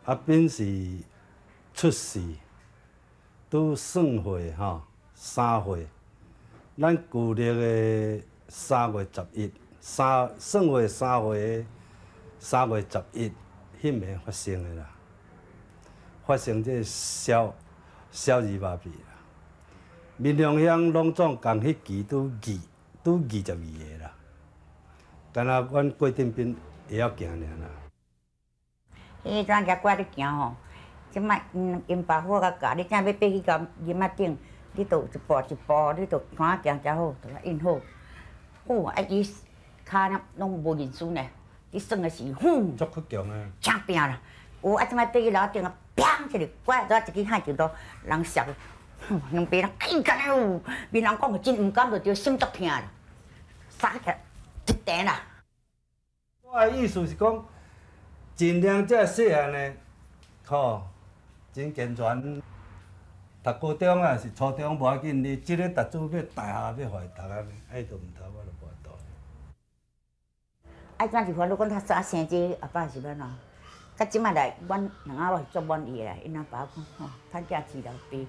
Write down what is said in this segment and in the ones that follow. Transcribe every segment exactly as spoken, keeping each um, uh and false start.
阿炳是出世拄算岁吼，三岁。咱旧历的三月十一，三算岁三岁的三月十一，迄暝发生的啦。发生这小小儿麻痹啦。民良乡拢总共迄期拄二拄二十二个啦。干那阮过顶边会晓行尔啦。 伊怎个挂你行吼？即摆因因爸父甲教你，怎要爬去到林仔顶，你着一步一步，你着看行才好，着印好。哦，啊伊骹呢拢无认输呢，你算的是哼， 足够强啊！ 抢拼啦！有啊，即摆爬去楼顶啊，砰一个拐，再一支海就到人摔，哼，两边人紧干哟，面人讲真毋甘，着着心足疼啦，杀起来一定啦。 我的意思是讲，尽量这细汉的，吼，真健全。读高中啊，是初中无要紧，你即个读书要大学要互伊读安尼，爱都毋读，我就无法度。 啊，怎是烦恼讲他早生这阿爸是安怎？甲即摆来，阮两阿我是足满意的，因阿爸讲吼，趁假治疗病。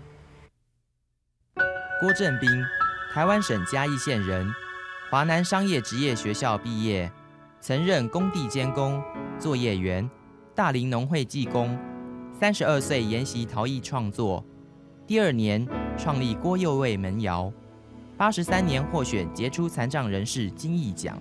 郭正斌，台湾省嘉义县人，华南商业职业学校毕业，曾任工地监工、作业员、大林农会技工。三十二岁研习陶艺创作，第二年创立郭佑卫门窑，八十三年获选杰出残障人士金艺奖。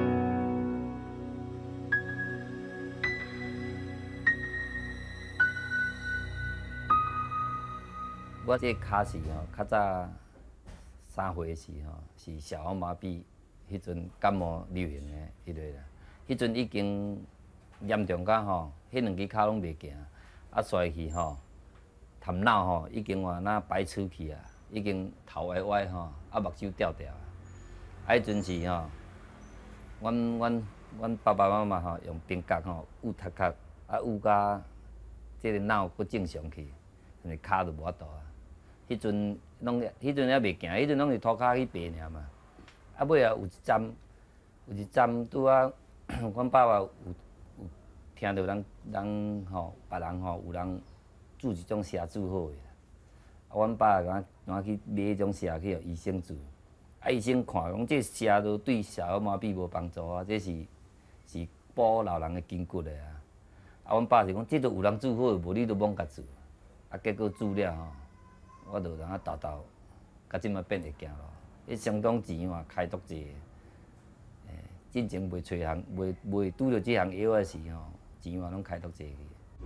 我这骹是吼，较早三岁时吼，是小儿麻痹，迄阵感冒流行的迄类啦。迄阵已经严重到吼，迄两只骹拢袂行，啊摔去吼，头脑吼已经话那白出去啊，已经头歪歪吼，啊目睭掉掉啊。啊迄阵是吼，阮阮阮爸爸妈妈吼用冰角吼捂头壳，啊捂甲这个脑佫正常去，但是骹就无法度啊。迄阵拢，迄阵还袂行，迄阵拢是涂骹去爬尔嘛。啊尾啊有一站，有一站拄啊，阮爸爸有有听到人人吼，别人吼有人煮一种畲煮好诶。啊，阮爸甲我去买迄种畲去互医生煮。啊，医生看讲这畲都对小儿麻痹无帮助啊，这是是补老人诶筋骨诶啊。啊，阮爸是讲这都有人煮好，无你都罔甲煮。啊，结果煮了吼。我就让啊豆豆，甲即摆变会行咯。迄相当钱嘛，开拓者，诶，进前袂找项，袂袂拄着即项药诶时吼，钱嘛拢开拓者去。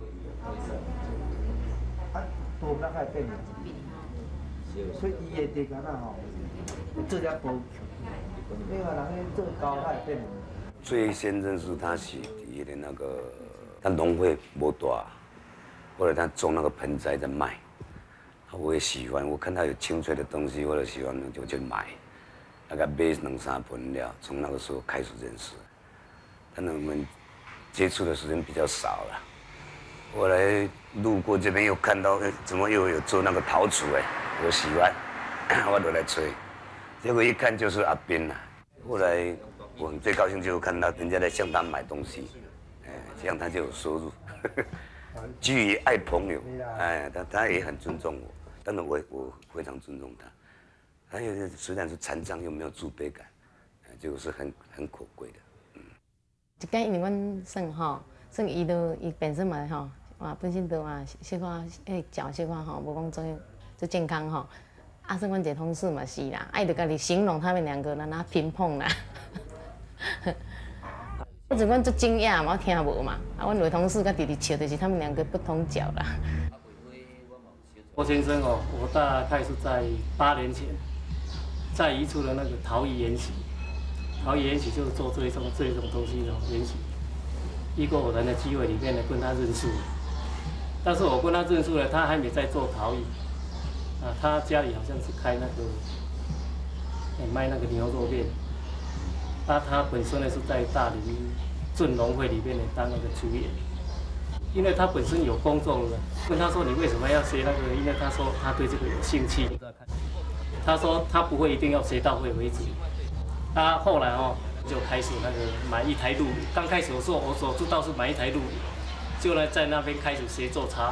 啊，多哪会变？所以伊的地干呐吼，做了无，另外人咧做高海变。 最先认识他是伊的那个，他农会无大，后来他种那个盆栽在卖。我也喜欢，我看他有青翠的东西，我就喜欢就去买，大概买两三盆了。从那个时候开始认识，但是我们接触的时间比较少了。后来路过这边又看到，哎，怎么又有做那个陶瓷哎，我喜欢，我就来吹。结果一看就是阿斌了。后来我最高兴就是看到人家在向他买东西，哎，这样他就有收入。基于爱朋友，哎，他他也很尊重我，当然我我非常尊重他。他有虽然是残障，又没有自卑感，这个是很很可贵的。嗯。 一间因为阮算吼，算伊都伊本身嘛吼，哇本身都啊小可迄脚小可吼，无讲做做健康吼。啊，算阮一个同事嘛是啦，啊伊就家己形容他们两个人那乒乓啦。我只管做惊讶嘛，我听无嘛。啊，阮女同事甲弟弟笑的是他们两个不同脚啦。 郭先生哦，我大概是在八年前，在宜出的那个陶艺研习，陶艺研习就是做这一种这一种东西的研习。一个偶然的机会里面呢，跟他认识，但是我跟他认识了，他还没在做陶艺，啊，他家里好像是开那个，欸、卖那个牛肉面。那他本身呢是在大林镇农会里面呢当那个主演，因为他本身有工作了，问他说你为什么要学那个？因为他说他对这个有兴趣。他说他不会一定要学到会为止。他后来哦就开始那个买一台录，刚开始的时候我所知道是买一台录，就就呢在那边开始学做茶。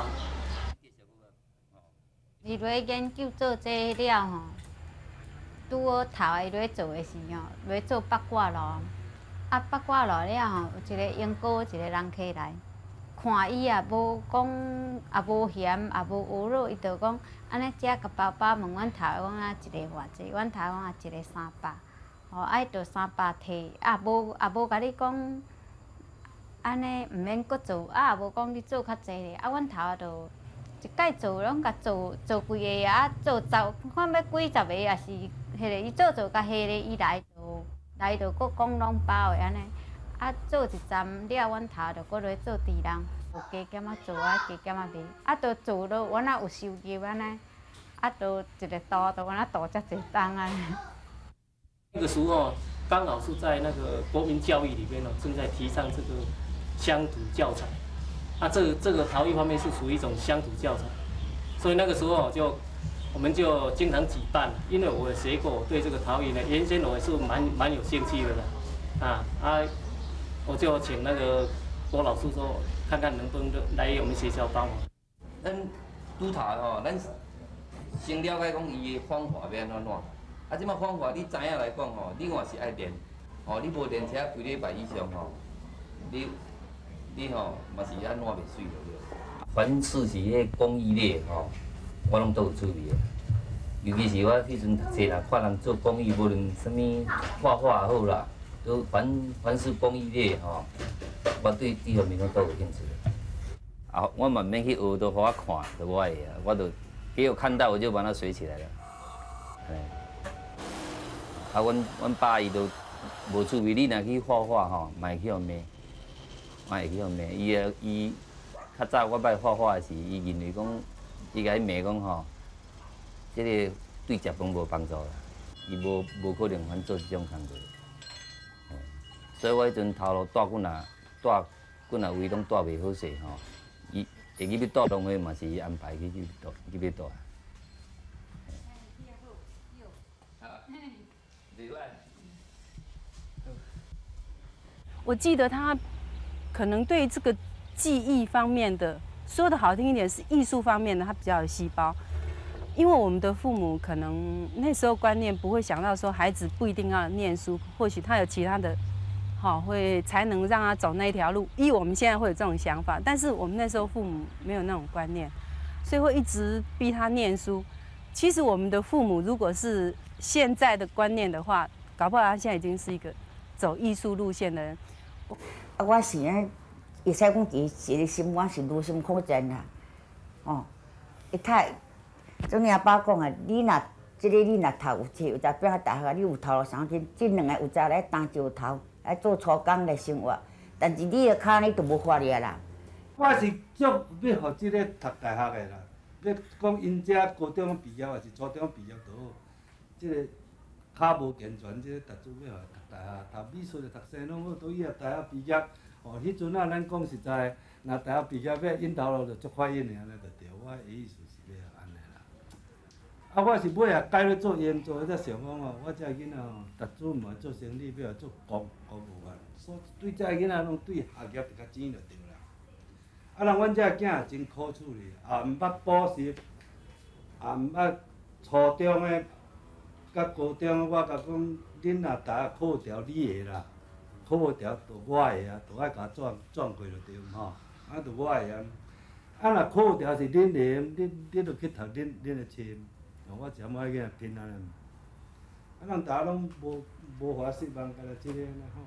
伊落研究做这了吼，拄好头伊落做的时候，落做八卦炉。啊，八卦炉了吼，有一个英国一个人客来，看伊也无讲，也无嫌，也无侮辱，伊就讲安尼食个包包问阮头，讲啊一个偌济，阮头讲啊一个三百，吼，啊伊就三百摕，啊无也无甲你讲，安尼毋免搁做，啊也无讲你做较济咧，啊阮头就一摆做拢甲做做几个啊，做十看要几十个也是迄个，伊做做甲迄个伊来就。来就搁讲拢包的安尼，啊做一站了，阮头就搁落做猪人，有加减啊做啊，加减啊卖，啊就做了，阮啊有收入安尼，啊就一个刀就阮啊刀遮侪重安尼。 那个时候刚好是在那个国民教育里面哦，正在提倡这个乡土教材，啊这个这个陶艺方面是属于一种乡土教材，所以那个时候就。我们就经常举办，因为我学过，对这个陶艺呢，原先我是蛮蛮有兴趣的啦，啊啊，我就请那个郭老师说，看看能不能来我们学校帮忙。 咱拄头吼，咱先了解讲伊的方法要安怎弄，啊，即马方法你知影来讲吼，你若是爱练，吼，你无练车规礼拜以上吼，你你吼嘛是安怎袂水着了。凡是是迄工艺类吼。我拢都有趣味的，尤其是我迄阵读册啦，看人做工艺，无论什物画画也好啦，都凡凡是工艺类吼，我对这方面拢都有兴趣。啊，我嘛免去学，都互我看，就我会啊，我就给我看到我就把它学起来了。哎，啊，阮阮爸伊都无趣味，你若去画画吼，嘛会去互骂，嘛会去互骂。伊啊伊较早我捌画画的时，伊认为讲。伊甲伊骂讲吼，即个对食饭无帮助啦，伊无无可能反做即种工作。所以我迄阵头路带几若带几若位拢带袂好势吼，伊会去要带农会嘛是伊安排去去带去要带。 我记得他可能对这个技艺方面的。说的好听一点是艺术方面的，他比较有细胞，因为我们的父母可能那时候观念不会想到说孩子不一定要念书，或许他有其他的，好会才能让他走那一条路。依我们现在会有这种想法，但是我们那时候父母没有那种观念，所以会一直逼他念书。其实我们的父母如果是现在的观念的话，搞不好他现在已经是一个走艺术路线的人。 啊，我是呢。会使讲其实一个心肝是如心可见啦，哦，一太，种阿爸讲啊，你若即个你若读有册有才变大学，你有头路上进，即两个有才来当石头，来做粗工来生活，但是你个骹你就无法力啦。 我是足要互即个读大学的啦，要讲因遮高中毕业还是初中毕业都好，即个骹无健全，即个特殊要互读大学，读美术的读生拢好，都以后大学毕业。哦，迄阵啊，咱讲实在，若大学毕业要引头路，就足快引的安尼就对。我的意思是要安尼啦。啊，我是尾啊改咧做烟做，才想讲哦，我遮囡仔哦，读书毋爱做生意，要来做公公务员。所对遮囡仔拢对学业比较精就对啦。啊，人阮遮囝也真可处哩，也毋捌补习，也毋捌初中的，甲高中我甲讲，恁若大学考调你会啦。考无调，就我会啊，就爱甲转转过就对吼，啊，就我会啊。啊，若考有调是恁会，恁恁着去读恁恁的册，我只爱去拼安尼。啊，人逐个拢无无法失望，甲着即个安尼吼。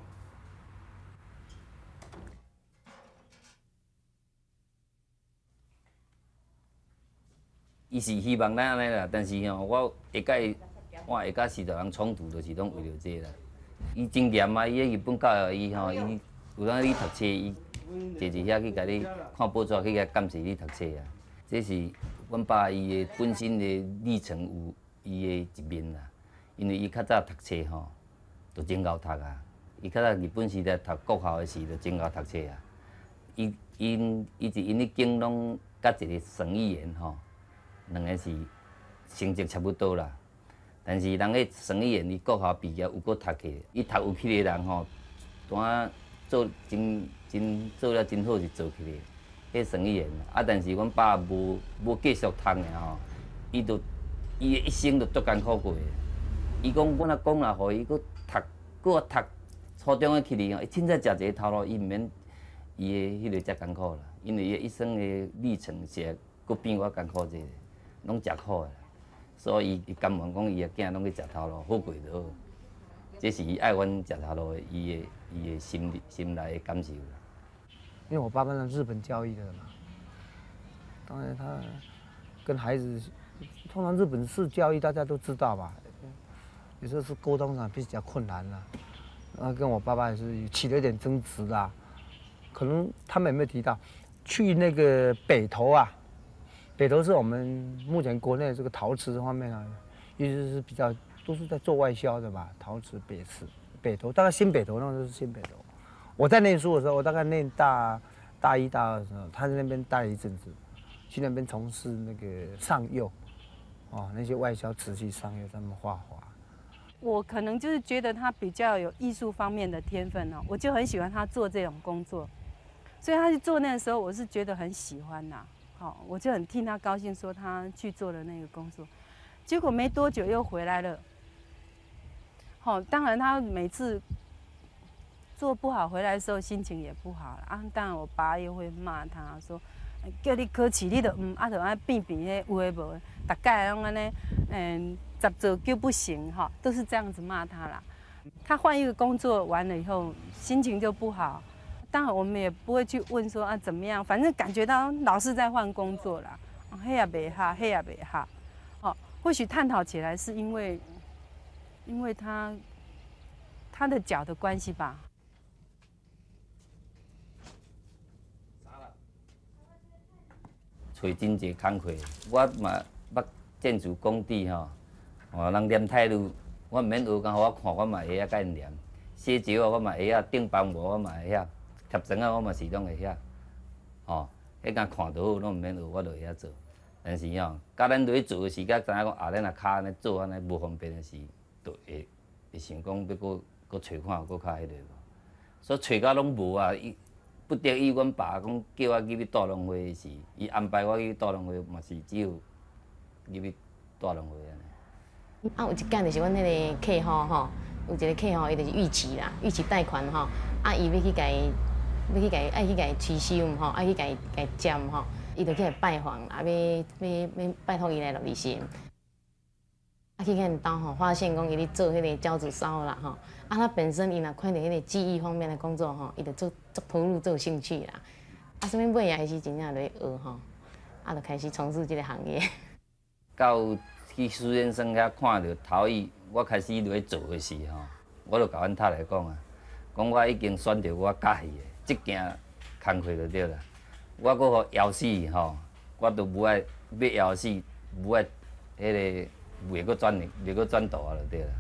伊是希望咱安尼啦，但是吼，我会甲伊，我会甲许多人冲突，就是拢为着这啦。伊真严啊！伊迄日本教育伊吼，伊有当你读册，伊坐一遐去甲你看报纸，去甲监视你读册啊。这是阮爸伊的本身的历程有伊的一面啦。因为伊较早读册吼，就真够读啊。伊较早日本时代读国校的时，就真够读册啊。伊因伊是因咧经拢甲一个省议员吼，两个是成绩差不多啦。但是人迄省议员，伊国校毕业有搁读起，伊读有起个人吼，单做真真做了真好是做起个。 迄生意员，啊，但是阮爸无无继续读的吼，伊就伊的一生就足艰苦过。伊讲，阮阿公若互伊搁读，搁读初中的起哩吼，伊凊彩食一个头路，伊毋免伊的迄个遮艰苦啦，因为伊一生的历程是搁比我艰苦者，拢食苦的，所以伊甘愿讲伊的囝拢去食头路，好过就好。这是伊爱阮食头路的，伊的伊的心里心内的感受啦。 因为我爸爸是日本教育的嘛，当然他跟孩子，通常日本式教育大家都知道吧，有时候是沟通上比较困难啦。然后跟我爸爸也是起了一点争执啦，可能他们有没有提到，去那个北投啊，北投是我们目前国内这个陶瓷方面啊，一直是比较都是在做外销的吧，陶瓷北瓷北投，大概新北投那时候是新北投。我在念书的时候，我大概念大大一、大二的时候，他在那边待了一阵子，去那边从事那个上釉，哦，那些外销瓷器上釉，他们画画。 我可能就是觉得他比较有艺术方面的天分哦，我就很喜欢他做这种工作，所以他去做那个时候，我是觉得很喜欢呐。好，我就很替他高兴，说他去做了那个工作，结果没多久又回来了。好，当然他每次做不好回来的时候，心情也不好了啊。当然我爸也会骂他说，叫你考试，你就唔啊，就爱变变迄有诶无诶，大概拢安尼，嗯，十做就不行哈，都是这样子骂他啦。他换一个工作完了以后，心情就不好。当然我们也不会去问说啊怎么样，反正感觉到老是在换工作啦，嘿也袂好，嘿也袂好。哦，或许探讨起来是因为，因为他他的脚的关系吧。 找真济工课，我嘛捌建筑工地吼，哦，人念态度，我毋免学，讲互我看，我嘛会晓甲因念。写招啊，我嘛会晓；钉帮模我嘛会晓；贴砖啊，我嘛是拢会晓。哦，迄敢看到好，拢毋免学，我就会晓做。但是吼，甲咱落去做的时，甲知影讲啊，咱若骹安尼做安尼无方便的时，就会会想讲要搁搁找看搁较迄个无。所以找到拢无啊，伊。不得已，阮爸讲叫我去大农会时，伊安排我去大农会，嘛是只有入去大农会安尼。 啊，有一间就是阮迄个客户吼，有一个客户伊就是逾期啦，逾期贷款吼，啊，伊要去甲伊，要去甲伊，爱去甲伊催收吼，爱去甲伊甲伊占吼，伊就去来拜访，啊，要要要拜托伊来落利息。啊，去因兜吼，发现讲伊咧做迄个胶子烧啦吼，啊，他本身伊若看到迄个技艺方面的工作吼，伊就做做投入做兴趣啦。啊，什物尾啊，伊是真正咧学吼，啊，就开始从事这个行业。 到去苏先生遐看到头一，我开始落去做的时吼，我就甲阮太太讲啊，讲我已经选择我喜欢的即件工课就对啦。我搁互枵死吼，我都无爱要枵死，无爱迄个。袂搁转，袂搁转大就对啦。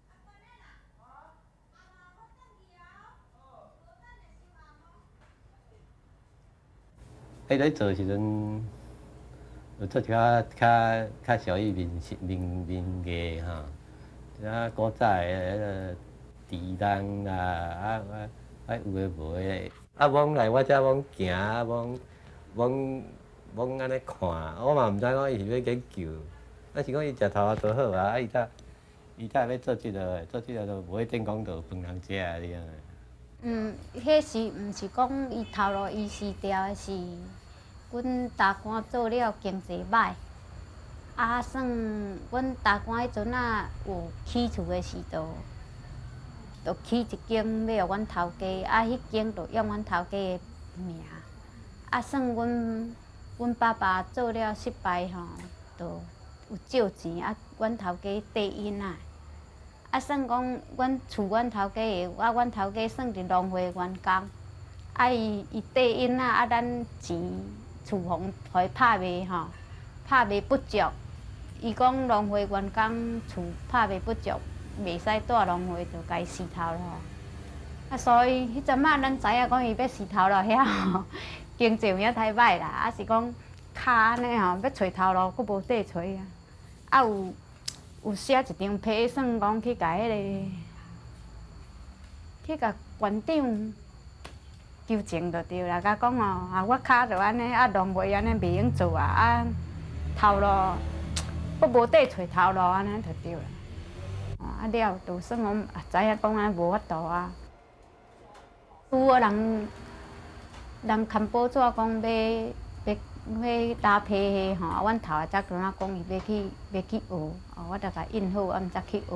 迄咧做时阵，有做较较较属于民民民艺吼，啊古早诶迄个猪笼啦，啊啊啊有诶无诶，啊往来我遮往行，往往往安尼看，我嘛毋知讲伊是要研究。啊是讲伊食头啊多好啊，啊伊才伊才要做即个，做即个就无迄电工就饭通食啊，你啊。 嗯，迄时毋是讲伊头路伊死掉，是阮大官做了经济歹，啊算阮大官迄阵啊有起厝的时阵，就起一间要阮头家，啊迄间就用阮头家的名，啊算阮阮爸爸做了失败吼，就。有借钱啊，阮头家缀因啊，啊算讲阮厝阮头家的，啊阮头家算是农会员工，啊伊伊缀因啊，啊咱钱厝房互伊拍卖吼，拍卖不足，伊讲农会员工厝拍卖不足，袂使住农会，就甲伊死头咯。啊，所以迄阵仔咱知影讲伊要死头路遐吼，经济有影太歹啦，啊是讲骹安尼吼，要找头路，佫无地找啊。啊有有写一张批，算讲去甲迄个去甲馆长纠正就对啦。甲讲哦，啊我骹就安尼，啊弄袂安尼袂用做啊，啊头路我无底找头路安尼就对啦。啊了，就算讲啊知影讲安无法度啊。有个人人牵报纸讲要要要搭配迄吼，阮头下才跟我讲伊要去要去学，哦我就甲应好，啊毋则去学。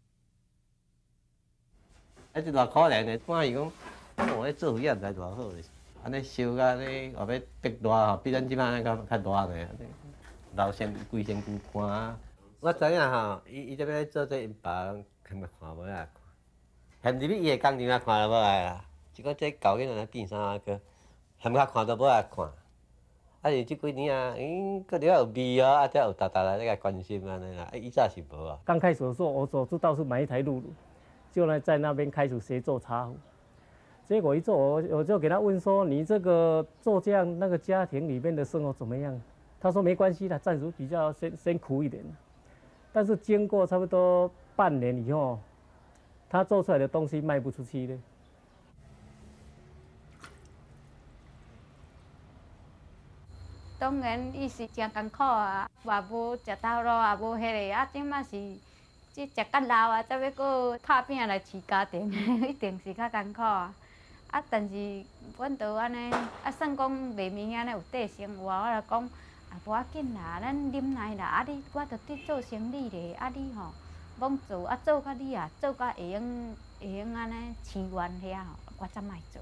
啊，这偌可怜的，看伊讲，我咧做也毋知偌好咧，安尼烧甲咧后尾逼大吼，比咱即摆安尼较较大呢，留身规身躯看啊。我知影吼，伊伊这边做这因爸看看无啊看，嫌入去伊的工程啊看了无爱啦。即个这狗囡仔变啥个，嫌较看都无爱看。啊，是即几年啊，因个了有味哦，啊，才有达达来那个关心安尼啦。啊，以前是无啊。 刚开始的时候，我所知道是买一台露露，就呢在那边开始学做茶壶。结果一做，我我就给他问说：“你这个做这样那个家庭里面的生活怎么样？”他说：“没关系的，暂时比较先先苦一点。”但是经过差不多半年以后，他做出来的东西卖不出去的。 当然，伊是真艰苦啊，也无食头路，也无迄个啊。即马是即食较老啊，才要搁拍拼来饲家庭，一定是较艰苦啊。啊，但是阮都安尼，啊，算讲袂明显咧有底生活，我就讲啊，无要紧啦，咱忍耐啦。啊，你我着伫做生意咧，啊，你吼罔做，啊，做甲你啊，做甲会用会用安尼饲源遐吼，我才莫做。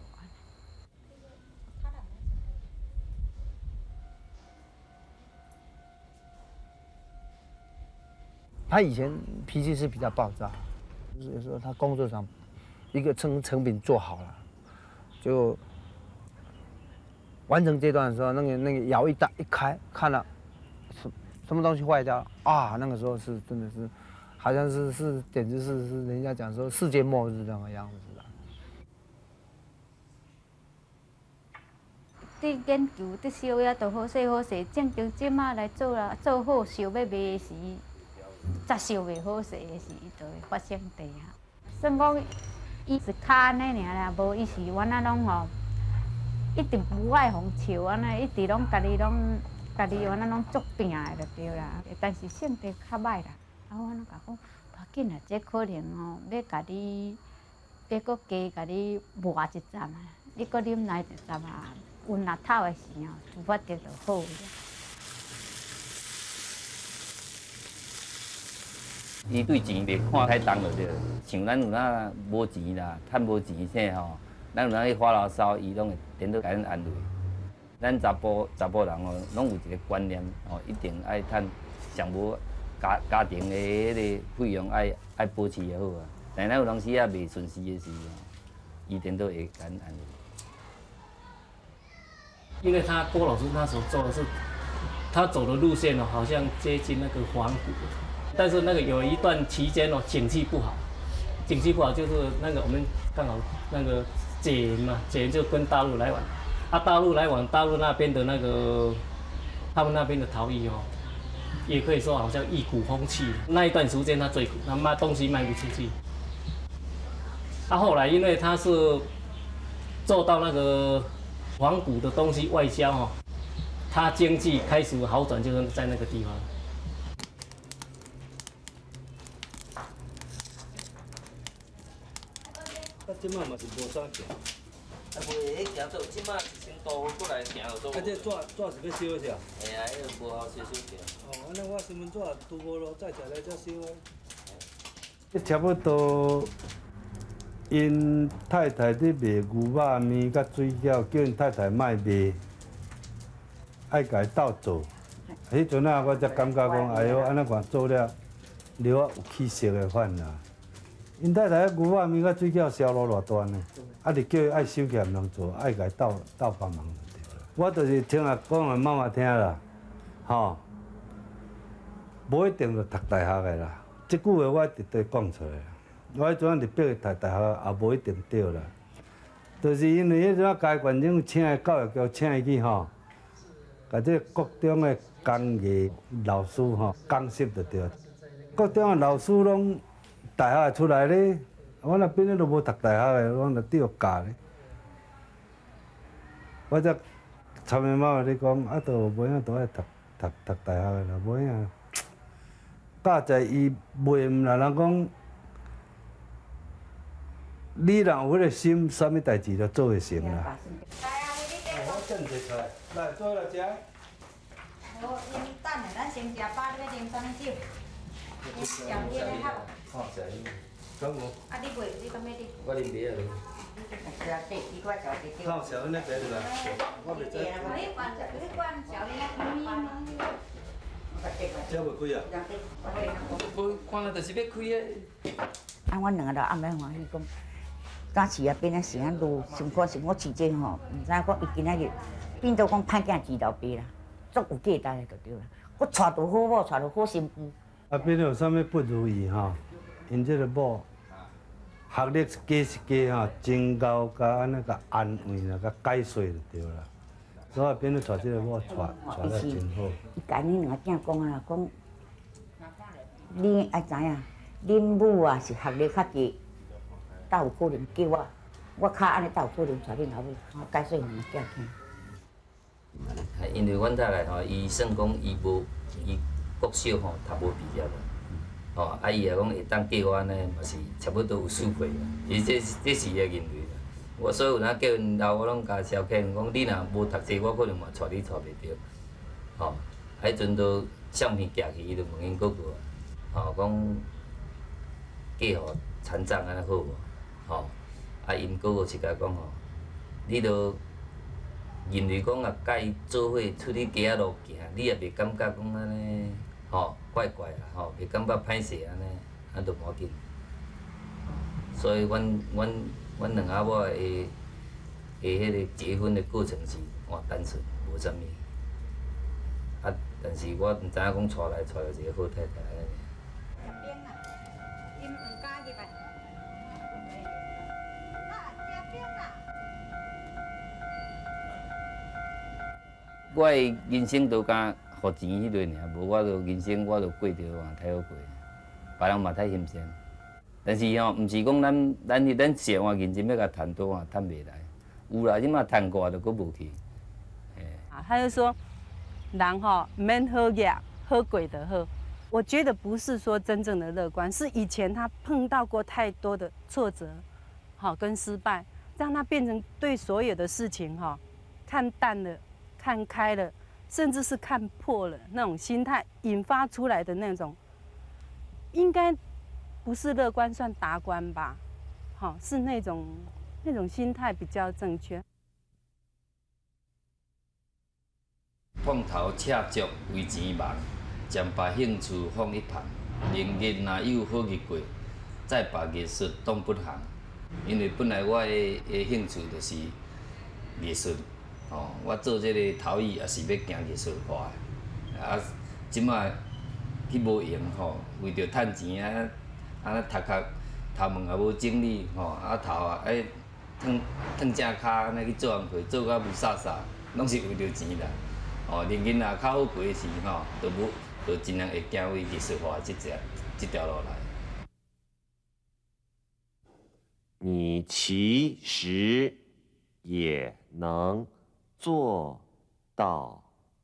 他以前脾气是比较暴躁，就是说他工作上一个成成品做好了，就完成阶段的时候，那个那个窑一打一开，看了什什么东西坏掉了啊，那个时候是真的是，好像是是简直是是人家讲说世界末日这样的样子的。 伫研究伫烧也都好势好势，正常即马来做啦，做好烧要卖时。才烧袂好势的时，就会发生地下。算讲伊是卡安尼尔啦，无伊是阮啊拢吼，一直不爱互笑安尼，一直拢家己拢家己阮啊拢足拼的就对啦。但是性格较歹啦，啊我拢甲讲，无要紧啦，这可能吼要家己要搁加家己磨一阵啊，你搁啉来一阵啊，运力透的时候，有法得就好。 伊对钱袂看太重就对，像咱有哪无钱啦，趁无钱啥吼，咱有哪去发牢骚，伊拢会颠倒甲咱安慰。咱查甫查甫人哦，拢有一个观念哦，一定爱趁上无家家庭的迄个费用爱爱保持就好啊。但咱有当时啊袂顺时的时候，伊颠倒会甲咱安慰。 因为他郭老师那时候做的是，他走的路线哦，好像接近那个黄谷。但是那个有一段期间哦，景气不好，景气不好就是那个我们刚好那个解严嘛，解严就跟大陆来往，啊，大陆来往，大陆那边的那个他们那边的陶艺哦，也可以说好像一股风气。那一段时间他最苦，他卖东西卖不出去。啊，后来因为他是做到那个黄谷的东西外销哦，他经济开始好转，就是在那个地方。 啊，即摆嘛是无啥行。 啊，袂迄行做，即摆一千多过来行就做。 啊，这纸纸是要烧啥？ 嘿啊，迄个无好烧烧掉。 哦，安尼我身份纸拄无咯，再摕来再烧啊。这差不多，因太太伫卖牛肉面甲水饺，叫因太太卖卖，爱家斗做。迄阵啊，我才感觉讲，哎哟，安尼看做了，了有气色的款啦。因太太牛肉面甲水饺销路偌大呢，啊，就叫伊爱收起来毋通做，爱家斗斗帮忙就对了。我就是听阿讲阿妈妈听啦，吼，无一定就读大学的啦。即句话我直直讲出来，我迄阵入别个读大学也无一定对啦，就是因为迄阵啊，家县长请的教育局请伊去吼，甲这各中的工艺老师吼讲习就对，各中的老师拢。大学出来咧，我那边咧都无读大学的，我那对教咧。 我则参的妈咧讲，啊，都无影都爱读读读大学的啦，无影。教在伊袂毋啦，人讲你若有迄个心，啥物代志都做会成啦。我整一菜，来做来食。 好，因等下咱先食饱，你要啉啥物酒？饮小饮的好。 好，小饮。咁我。 啊，你袂，你敢要啉？ 我啉别个。 是啊，对，奇怪，小弟弟。 好，小饮那边啦。我袂知。 我一罐，一罐小饮那边。 这袂开啊？ 无，看来就是要开啊。 啊，阮两个就暗暝欢喜讲，早市啊变啊时间路，想看想我市井吼，毋知讲伊今仔日变做讲歹囝饲老爸啦，足有价值的就对啦。我娶到好某，娶到好新妇。 啊，变有啥物不如意吼？因这个某学历是假是假吼，真够甲安尼甲安慰啦，甲解说就对啦。所以变做娶这个某，娶娶得真好。 伊甲恁两个囝讲啊，讲你爱知影，恁母啊是学历较低，才有可能叫我，我较安尼才有可能带恁老母，我解说两个囝听。 因为阮再来吼，伊算讲伊无伊国小吼读无毕业啦，吼啊伊也讲会当叫我安尼，嘛是差不多有四岁啦。伊这这是伊个认为啦。我所有人叫因老，我拢甲消遣讲，你若无读册，我可能嘛带你带袂着。吼，啊迄阵都相片寄去，伊就问因哥哥，吼讲嫁互残障安尼好无？吼，啊因哥哥是甲讲吼，你都认为讲啊，甲伊做伙出去街仔路行，你也袂感觉讲安尼，吼怪怪啦，吼袂感觉歹势安尼，啊都无要紧。所以阮阮。阮两阿某诶诶，迄个结婚的过程是换单纯，无啥物。啊，但是我毋知影讲娶来娶到一个好太太安尼。因唔加入来。我诶人生都甲互钱迄类尔，无我着人生我着过着嘛太好过，别人嘛太欣赏。但是吼，毋是讲咱咱迄咱生活认真要甲赚多啊，赚袂来。有啦，即马赚过就佫无去。 啊，他就说，人吼免好业，好过得好。我觉得不是说真正的乐观，是以前他碰到过太多的挫折，好跟失败，让他变成对所有的事情哈看淡了、看开了，甚至是看破了那种心态引发出来的那种，应该。不是乐观，算达观吧，好，是那种那种心态比较正确。 放头赤足为钱忙，将把兴趣放一旁。人日若有好日过，再把艺术当本行。因为本来我的的兴趣就是艺术，哦，我做这个陶艺也是要行艺术化的。啊，即马去无闲吼，为着趁钱啊。啊，读壳头毛也无整理吼，啊头啊爱烫烫正骹安尼去做工课，做甲无煞煞，拢是为着钱啦。哦，人囡仔较好过时吼，就无就尽量会行为艺术化这条这条路来。 你其实也能做到。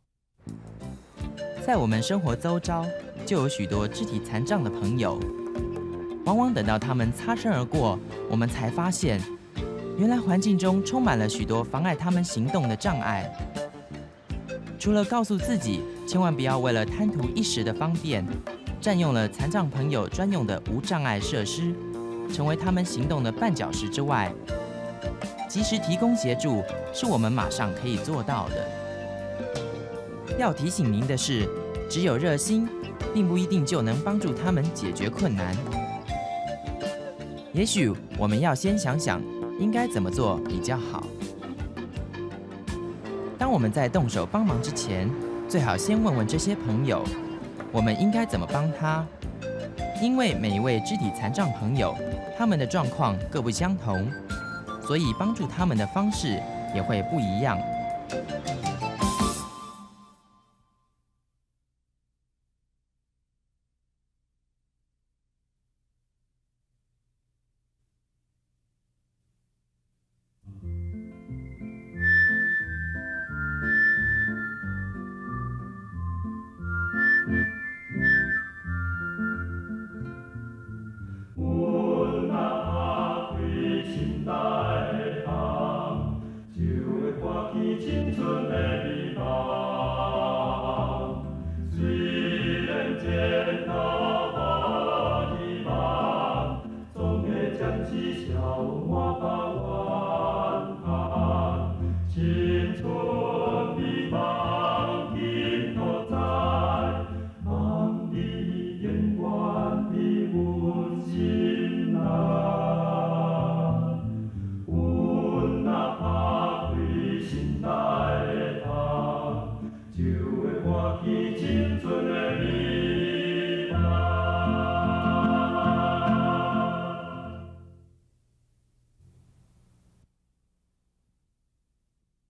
在我们生活周遭，就有许多肢体残障的朋友。往往等到他们擦身而过，我们才发现，原来环境中充满了许多妨碍他们行动的障碍。除了告诉自己千万不要为了贪图一时的方便，占用了残障朋友专用的无障碍设施，成为他们行动的绊脚石之外，及时提供协助是我们马上可以做到的。要提醒您的是，只有热心，并不一定就能帮助他们解决困难。也许我们要先想想应该怎么做比较好。当我们在动手帮忙之前，最好先问问这些朋友，我们应该怎么帮他？因为每一位肢体残障朋友，他们的状况各不相同，所以帮助他们的方式也会不一样。 青春的